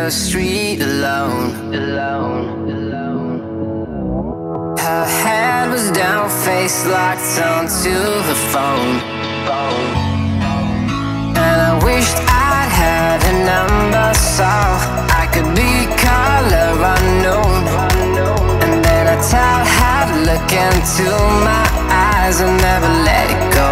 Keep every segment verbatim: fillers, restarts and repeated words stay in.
the street alone, alone, alone. Her head was down, face locked onto the phone, phone. And I wished I'd had a number so I could be color unknown. And then I tell her to look into my eyes and never let it go.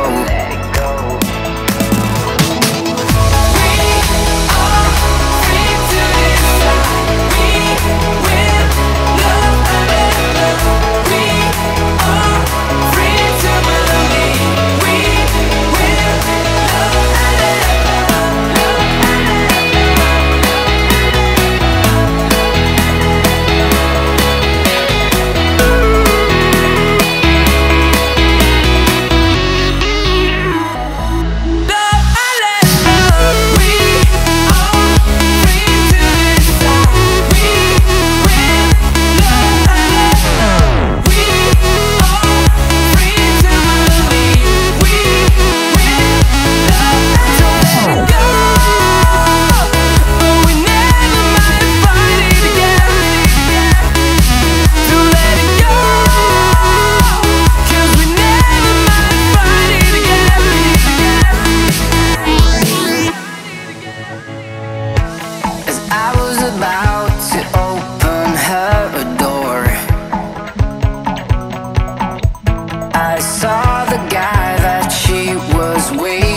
About to open her door, I saw the guy that she was waiting